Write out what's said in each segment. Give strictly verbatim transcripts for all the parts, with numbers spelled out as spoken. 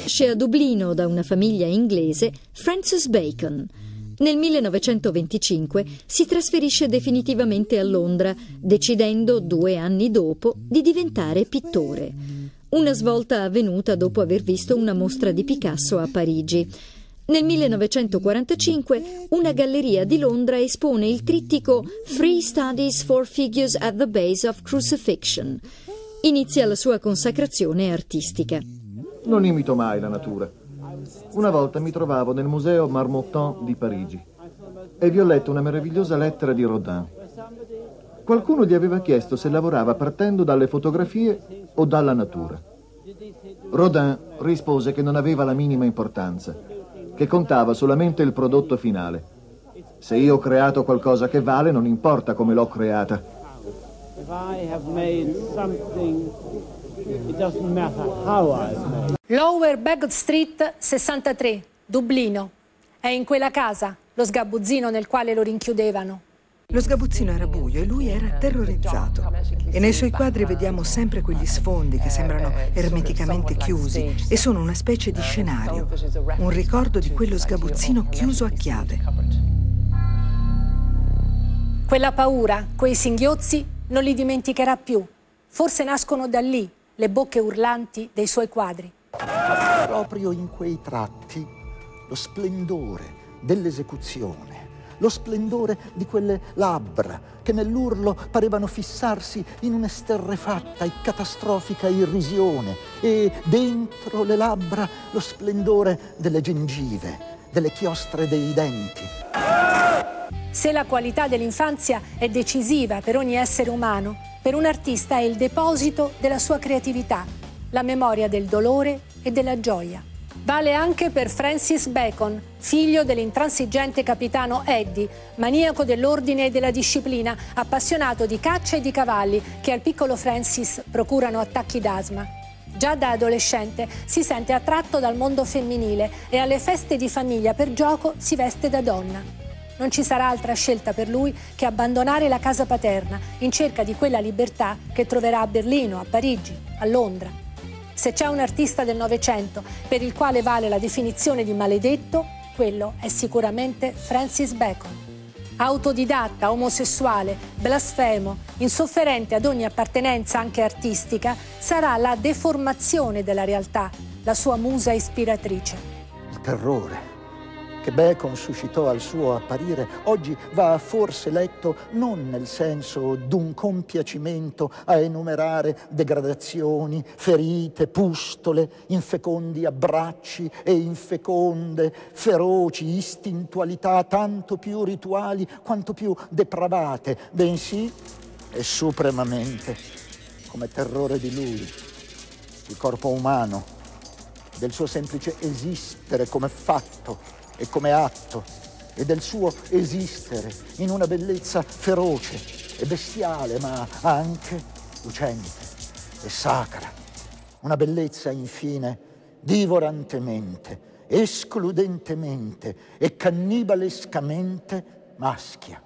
Nasce a Dublino da una famiglia inglese Francis Bacon. Nel millenovecentoventicinque si trasferisce definitivamente a Londra, decidendo due anni dopo di diventare pittore. Una svolta avvenuta dopo aver visto una mostra di Picasso a Parigi. Nel millenovecentoquarantacinque una galleria di Londra espone il trittico Three Studies for Figures at the Base of Crucifixion. Inizia la sua consacrazione artistica. Non imito mai la natura. Una volta mi trovavo nel museo Marmottan di Parigi e vi ho letto una meravigliosa lettera di Rodin. Qualcuno gli aveva chiesto se lavorava partendo dalle fotografie o dalla natura. Rodin rispose che non aveva la minima importanza, che contava solamente il prodotto finale. Se io ho creato qualcosa che vale, non importa come l'ho creata. If I have made something, it doesn't matter how I've made. Lower Baggot Street sessantatré, Dublino. È in quella casa lo sgabuzzino nel quale lo rinchiudevano. Lo sgabuzzino era buio e lui era terrorizzato. E nei suoi quadri vediamo sempre quegli sfondi che sembrano ermeticamente chiusi e sono una specie di scenario, un ricordo di quello sgabuzzino chiuso a chiave. Quella paura, quei singhiozzi, non li dimenticherà più. Forse nascono da lì le bocche urlanti dei suoi quadri. Proprio in quei tratti lo splendore dell'esecuzione, lo splendore di quelle labbra che nell'urlo parevano fissarsi in un'esterrefatta e catastrofica irrisione, e dentro le labbra lo splendore delle gengive, delle chiostre dei denti. Se la qualità dell'infanzia è decisiva per ogni essere umano, per un artista è il deposito della sua creatività, la memoria del dolore e della gioia. Vale anche per Francis Bacon, figlio dell'intransigente capitano Eddie, maniaco dell'ordine e della disciplina, appassionato di caccia e di cavalli, che al piccolo Francis procurano attacchi d'asma. Già da adolescente si sente attratto dal mondo femminile e alle feste di famiglia per gioco si veste da donna. Non ci sarà altra scelta per lui che abbandonare la casa paterna in cerca di quella libertà che troverà a Berlino, a Parigi, a Londra. Se c'è un artista del Novecento per il quale vale la definizione di maledetto, quello è sicuramente Francis Bacon. Autodidatta, omosessuale, blasfemo, insofferente ad ogni appartenenza anche artistica, sarà la deformazione della realtà, la sua musa ispiratrice. Il terrore che Bacon suscitò al suo apparire oggi va forse letto non nel senso d'un compiacimento a enumerare degradazioni, ferite, pustole, infecondi abbracci e infeconde, feroci istintualità tanto più rituali quanto più depravate, bensì e supremamente come terrore di lui, il corpo umano, del suo semplice esistere come fatto e come atto, e del suo esistere in una bellezza feroce e bestiale, ma anche lucente e sacra. Una bellezza, infine, divorantemente, escludentemente e cannibalescamente maschia.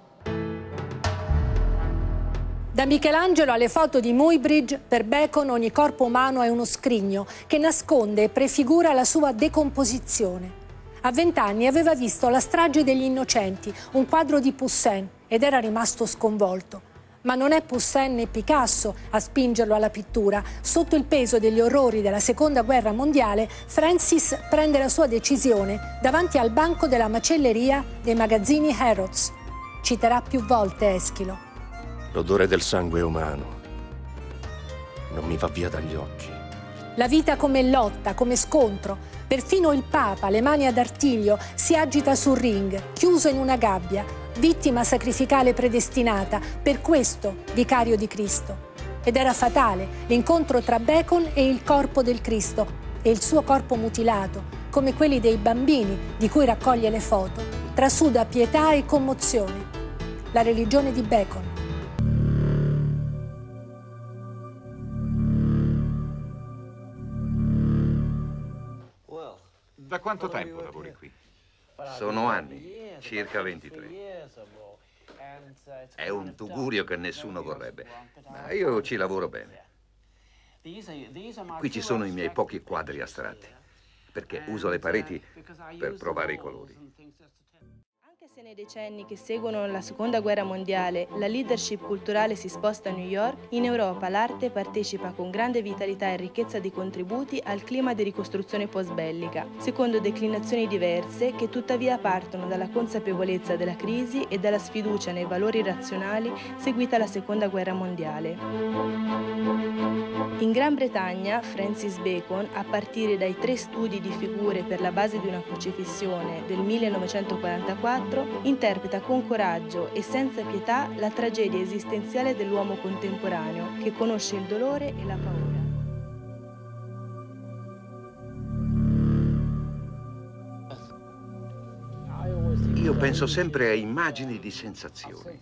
Da Michelangelo alle foto di Muybridge, per Bacon ogni corpo umano è uno scrigno che nasconde e prefigura la sua decomposizione. A vent'anni aveva visto La strage degli innocenti, un quadro di Poussin, ed era rimasto sconvolto. Ma non è Poussin né Picasso a spingerlo alla pittura. Sotto il peso degli orrori della Seconda Guerra Mondiale, Francis prende la sua decisione davanti al banco della macelleria dei magazzini Harrods. Citerà più volte Eschilo. L'odore del sangue umano non mi va via dagli occhi. La vita come lotta, come scontro. Perfino il Papa, le mani ad artiglio, si agita sul ring, chiuso in una gabbia, vittima sacrificale predestinata, per questo vicario di Cristo. Ed era fatale l'incontro tra Bacon e il corpo del Cristo e il suo corpo mutilato, come quelli dei bambini di cui raccoglie le foto, trasuda pietà e commozione. La religione di Bacon. Da quanto tempo lavori qui? Sono anni, circa ventitré. È un tugurio che nessuno vorrebbe, ma io ci lavoro bene. Qui ci sono i miei pochi quadri astratti. perché uso le pareti per provare i colori. Anche se nei decenni che seguono la Seconda Guerra Mondiale la leadership culturale si sposta a New York, in Europa l'arte partecipa con grande vitalità e ricchezza di contributi al clima di ricostruzione post-bellica, secondo declinazioni diverse che tuttavia partono dalla consapevolezza della crisi e dalla sfiducia nei valori razionali seguita alla Seconda Guerra Mondiale. In Gran Bretagna, Francis Bacon, a partire dai tre studi di figure per la base di una crocifissione del millenovecentoquarantaquattro, interpreta con coraggio e senza pietà la tragedia esistenziale dell'uomo contemporaneo, che conosce il dolore e la paura. Io penso sempre a immagini di sensazioni.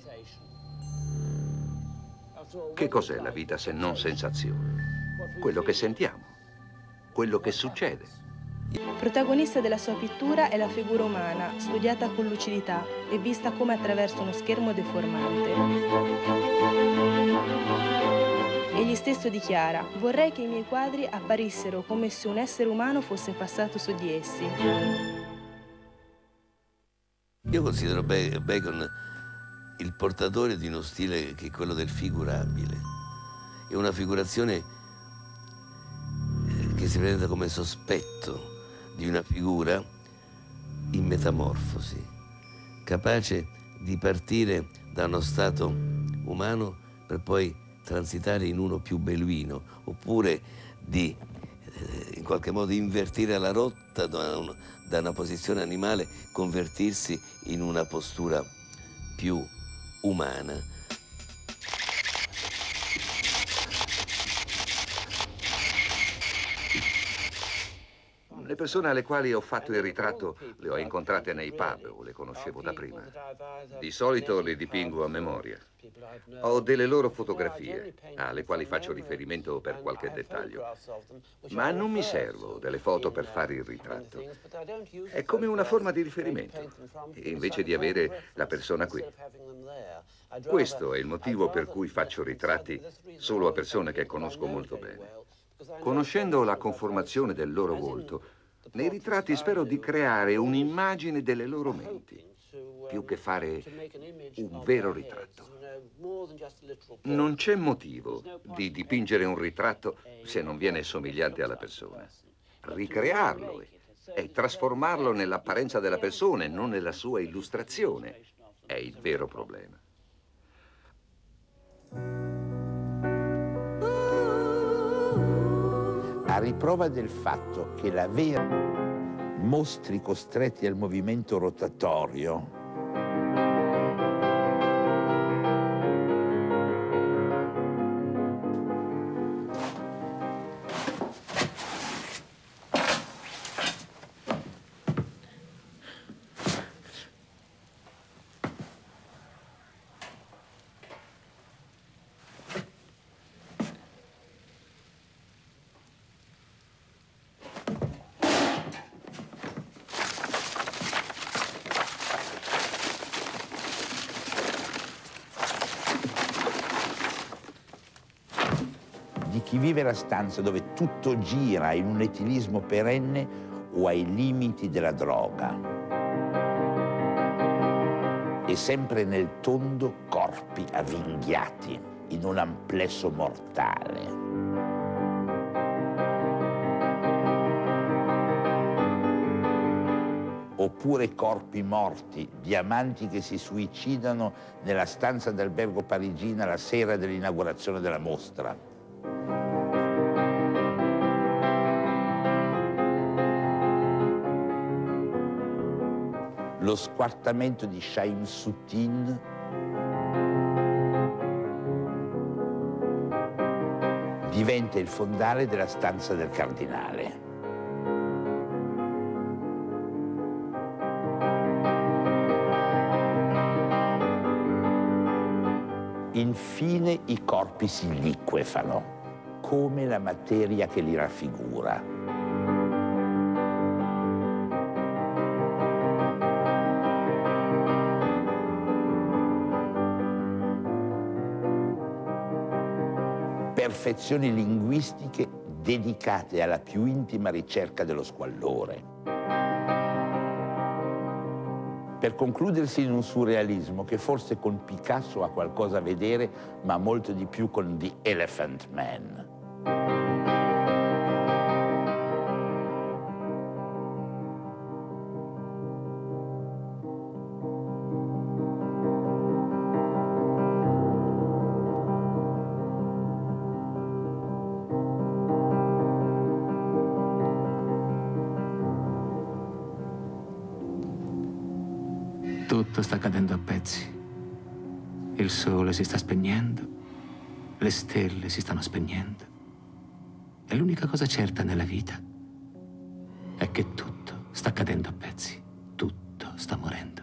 Che cos'è la vita se non sensazioni? Quello che sentiamo, quello che succede. Protagonista della sua pittura è la figura umana, studiata con lucidità e vista come attraverso uno schermo deformante. Egli stesso dichiara: vorrei che i miei quadri apparissero come se un essere umano fosse passato su di essi. Io considero Bacon il portatore di uno stile che è quello del figurabile. È una figurazione che si presenta come sospetto di una figura in metamorfosi, capace di partire da uno stato umano per poi transitare in uno più beluino, oppure di eh, in qualche modo invertire la rotta da, un, da una posizione animale, convertirsi in una postura più umana. Le persone alle quali ho fatto il ritratto le ho incontrate nei pub o le conoscevo da prima. Di solito le dipingo a memoria. Ho delle loro fotografie alle quali faccio riferimento per qualche dettaglio, ma non mi servo delle foto per fare il ritratto. È come una forma di riferimento, invece di avere la persona qui. Questo è il motivo per cui faccio ritratti solo a persone che conosco molto bene. Conoscendo la conformazione del loro volto, nei ritratti spero di creare un'immagine delle loro menti, più che fare un vero ritratto. Non c'è motivo di dipingere un ritratto se non viene somigliante alla persona. Ricrearlo e trasformarlo nell'apparenza della persona e non nella sua illustrazione è il vero problema. A riprova del fatto che la vera mostri costretti al movimento rotatorio chi vive la stanza dove tutto gira in un etilismo perenne o ai limiti della droga. E sempre nel tondo corpi avvinghiati in un amplesso mortale. Oppure corpi morti, diamanti che si suicidano nella stanza d'albergo parigina la sera dell'inaugurazione della mostra. Lo squartamento di Shamsuddin diventa il fondale della stanza del cardinale. Infine i corpi si liquefano, come la materia che li raffigura. Perfezioni linguistiche dedicate alla più intima ricerca dello squallore. Per concludersi in un surrealismo che forse con Picasso ha qualcosa a vedere, ma molto di più con The Elephant Man. Tutto sta cadendo a pezzi. Il sole si sta spegnendo, le stelle si stanno spegnendo. E l'unica cosa certa nella vita è che tutto sta cadendo a pezzi. Tutto sta morendo.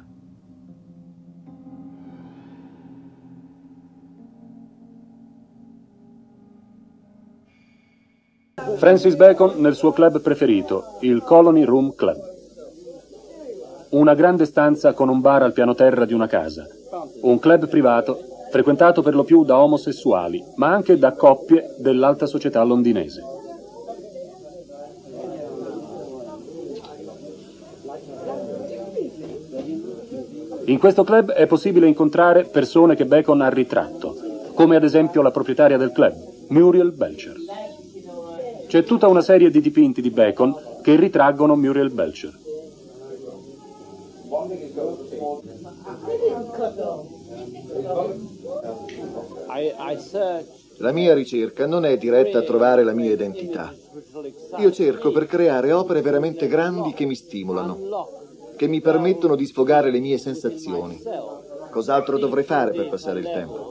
Francis Bacon nel suo club preferito, il Colony Room Club. Una grande stanza con un bar al piano terra di una casa. Un club privato frequentato per lo più da omosessuali, ma anche da coppie dell'alta società londinese. In questo club è possibile incontrare persone che Bacon ha ritratto, come ad esempio la proprietaria del club, Muriel Belcher. C'è tutta una serie di dipinti di Bacon che ritraggono Muriel Belcher. La mia ricerca non è diretta a trovare la mia identità. Io cerco per creare opere veramente grandi che mi stimolano, che mi permettono di sfogare le mie sensazioni. Cos'altro dovrei fare per passare il tempo?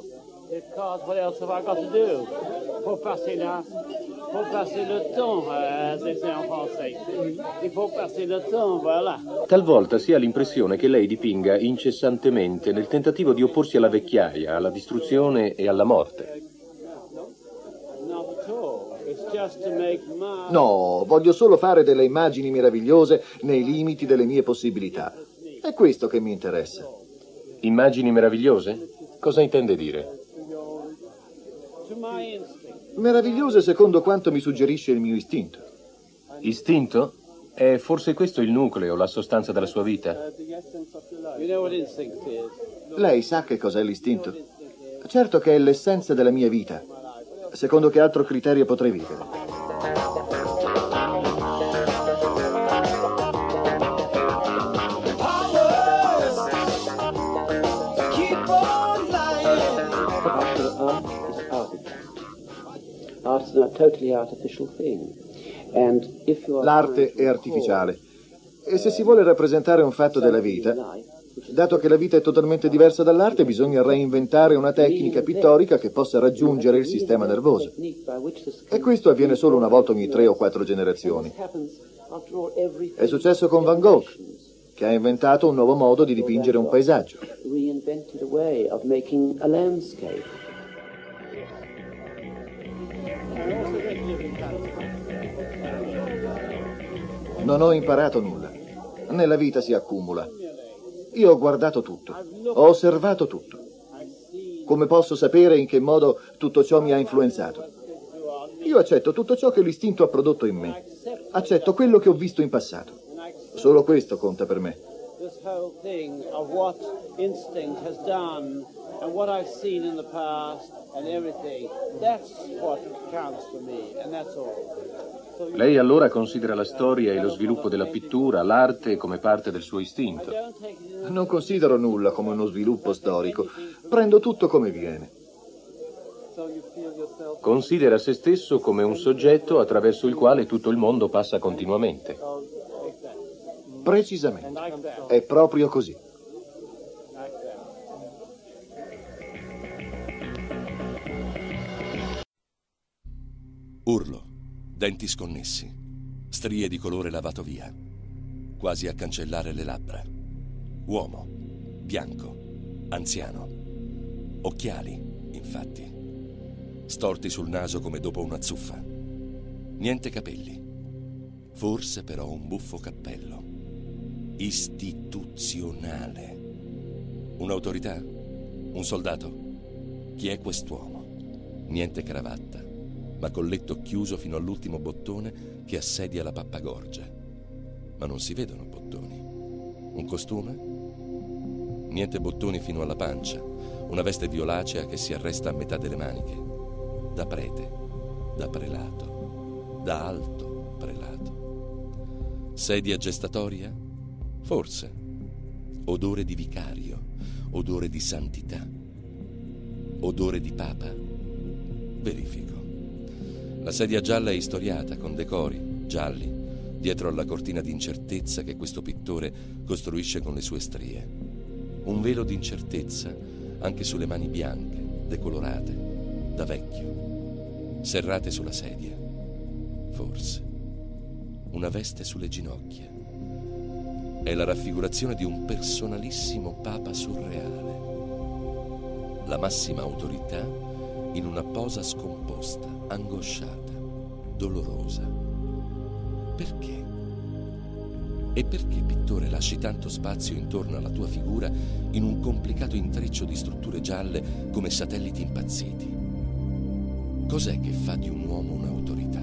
Pour passer la, pour passer le temps, euh, c'est en français. Il faut passer le temps, voilà. Talvolta si ha l'impressione che lei dipinga incessantemente nel tentativo di opporsi alla vecchiaia, alla distruzione e alla morte. No, voglio solo fare delle immagini meravigliose nei limiti delle mie possibilità. È questo che mi interessa. Immagini meravigliose? Cosa intende dire? Meravigliose secondo quanto mi suggerisce il mio istinto. Istinto? È forse questo il nucleo, la sostanza della sua vita? Lei sa che cos'è l'istinto? Certo che è l'essenza della mia vita. Secondo che altro criterio potrei vivere? L'arte è artificiale e se si vuole rappresentare un fatto della vita, dato che la vita è totalmente diversa dall'arte, bisogna reinventare una tecnica pittorica che possa raggiungere il sistema nervoso. E questo avviene solo una volta ogni tre o quattro generazioni. È successo con Van Gogh, che ha inventato un nuovo modo di dipingere un paesaggio. Non ho imparato nulla. Nella vita si accumula. Io ho guardato tutto, ho osservato tutto. Come posso sapere in che modo tutto ciò mi ha influenzato? Io accetto tutto ciò che l'istinto ha prodotto in me. Accetto quello che ho visto in passato. Solo questo conta per me. This whole thing of what instinct has done and what I've seen in the past and everything, that's what counts for me, and that's all. Lei allora considera la storia e lo sviluppo della pittura, l'arte, come parte del suo istinto? Non considero nulla come uno sviluppo storico. Prendo tutto come viene. Considera se stesso come un soggetto attraverso il quale tutto il mondo passa continuamente. Precisamente. È proprio così. Urlo, denti sconnessi, strie di colore lavato via, quasi a cancellare le labbra. Uomo, bianco, anziano, occhiali, infatti, storti sul naso come dopo una zuffa. Niente capelli, forse però un buffo cappello. Istituzionale. Un'autorità? Un soldato? Chi è quest'uomo? Niente cravatta, ma col letto chiuso fino all'ultimo bottone che assedia la pappagorgia. Ma non si vedono bottoni. Un costume? Niente bottoni fino alla pancia. Una veste violacea che si arresta a metà delle maniche. Da prete, da prelato, da alto prelato. Sedia gestatoria? Forse. Odore di vicario, odore di santità. Odore di papa? Verifico. La sedia gialla è istoriata con decori gialli dietro alla cortina di incertezza che questo pittore costruisce con le sue strie. Un velo di incertezza anche sulle mani bianche, decolorate, da vecchio, serrate sulla sedia. Forse. Una veste sulle ginocchia. È la raffigurazione di un personalissimo papa surreale. La massima autorità in una posa scomposta, angosciata, dolorosa. Perché? E perché, pittore, lasci tanto spazio intorno alla tua figura in un complicato intreccio di strutture gialle come satelliti impazziti? Cos'è che fa di un uomo un'autorità?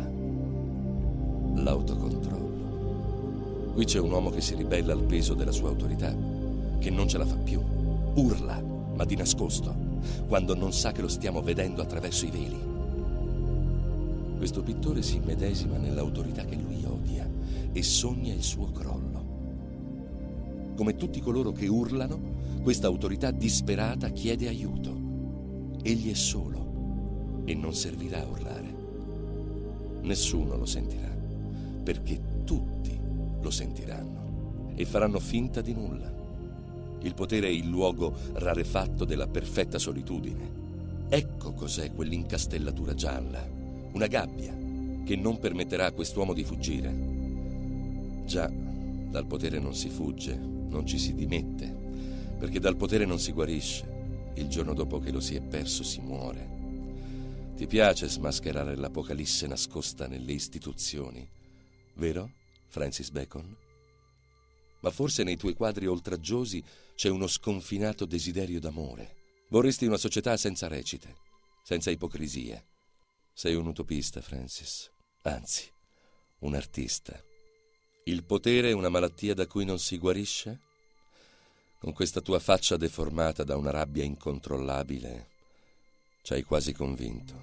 L'autocontrollo. Qui c'è un uomo che si ribella al peso della sua autorità, che non ce la fa più. Urla, ma di nascosto, quando non sa che lo stiamo vedendo attraverso i veli. Questo pittore si immedesima nell'autorità che lui odia e sogna il suo crollo. Come tutti coloro che urlano, questa autorità disperata chiede aiuto. Egli è solo e non servirà a urlare. Nessuno lo sentirà, perché tutti lo sentiranno e faranno finta di nulla. Il potere è il luogo rarefatto della perfetta solitudine. Ecco cos'è quell'incastellatura gialla. Una gabbia che non permetterà a quest'uomo di fuggire. Già, dal potere non si fugge, non ci si dimette, perché dal potere non si guarisce. Il giorno dopo che lo si è perso si muore. Ti piace smascherare l'apocalisse nascosta nelle istituzioni, vero, Francis Bacon? Ma forse nei tuoi quadri oltraggiosi c'è uno sconfinato desiderio d'amore. Vorresti una società senza recite, senza ipocrisie. Sei un utopista, Francis. Anzi, un artista. Il potere è una malattia da cui non si guarisce? Con questa tua faccia deformata da una rabbia incontrollabile, ci hai quasi convinto.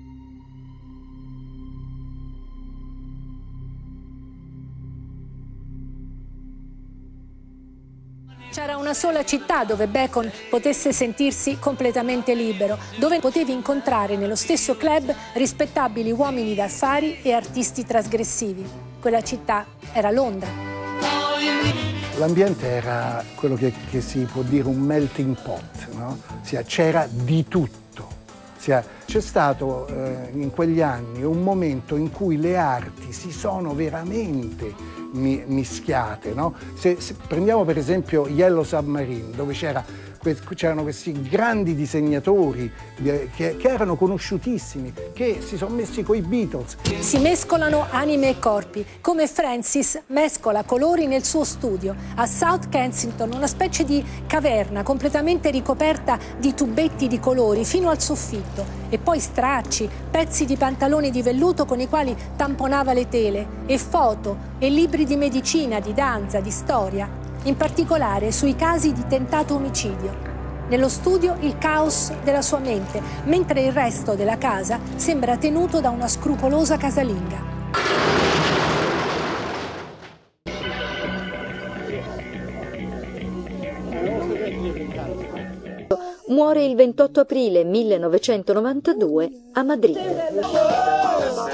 C'era una sola città dove Bacon potesse sentirsi completamente libero, dove potevi incontrare nello stesso club rispettabili uomini d'affari e artisti trasgressivi. Quella città era Londra. L'ambiente era quello che, che si può dire un melting pot, no? C'era di tutto. C'è stato eh, in quegli anni un momento in cui le arti si sono veramente mischiate, no? Se, se prendiamo per esempio Yellow Submarine, dove c'era c'erano questi grandi disegnatori che, che erano conosciutissimi, che si sono messi coi Beatles. Si mescolano anime e corpi, come Francis mescola colori nel suo studio a South Kensington, una specie di caverna completamente ricoperta di tubetti di colori fino al soffitto, e poi stracci, pezzi di pantaloni di velluto con i quali tamponava le tele, e foto e libri di medicina, di danza, di storia, in particolare sui casi di tentato omicidio. Nello studio il caos della sua mente, mentre il resto della casa sembra tenuto da una scrupolosa casalinga. Muore il ventotto aprile millenovecentonovantadue a Madrid.